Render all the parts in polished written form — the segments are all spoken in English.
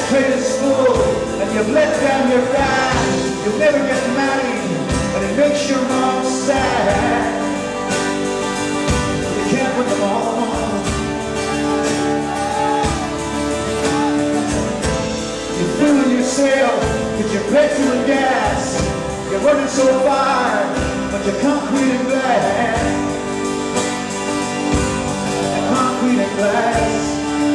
ashtray is full and you've let down your guard. You'll never get married, but it makes your mom sad. You can't win them all. You're fooling yourself with your petrol and gas. You're running so far, but you're concrete and glass. And concrete and glass.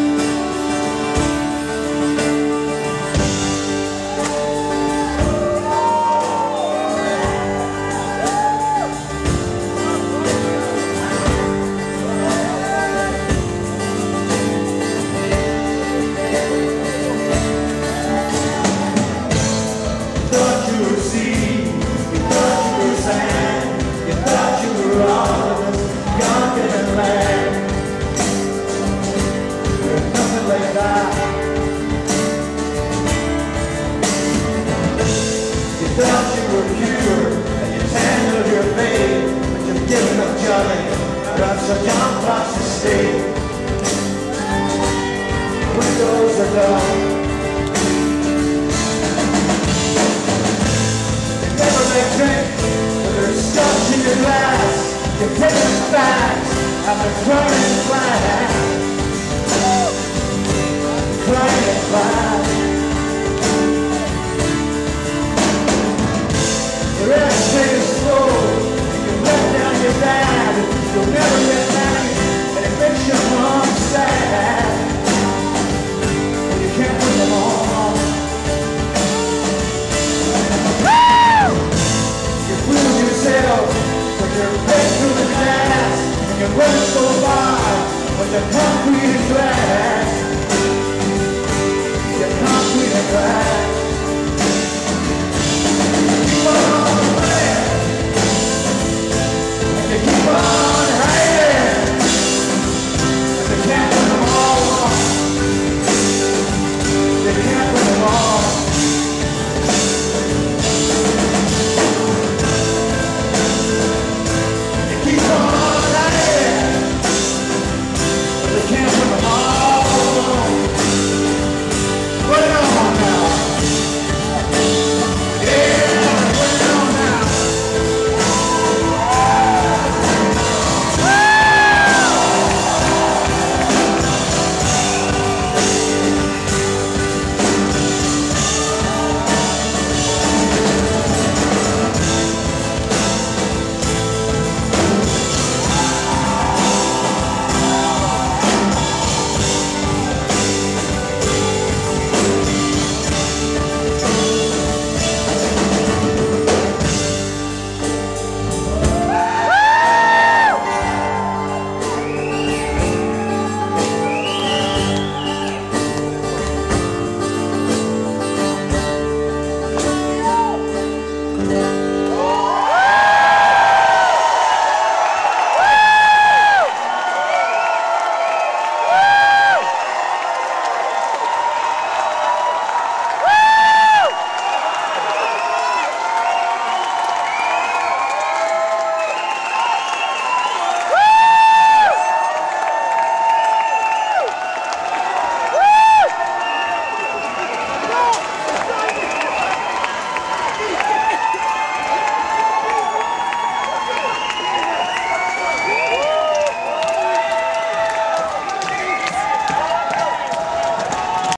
So John Fox Estate. Windows are dark. You never let drink, but there's stuff in your glass. You're taking facts after crying in class. Crying in class. Your ashtray is full, and you let down your dad. You'll never get married, and it makes your mom sad. But you can't win them all. Woo! You're fooling yourself with your bed through the glass, and you're running so far with the concrete and glass. Your concrete and glass. Keep on running, and you keep on.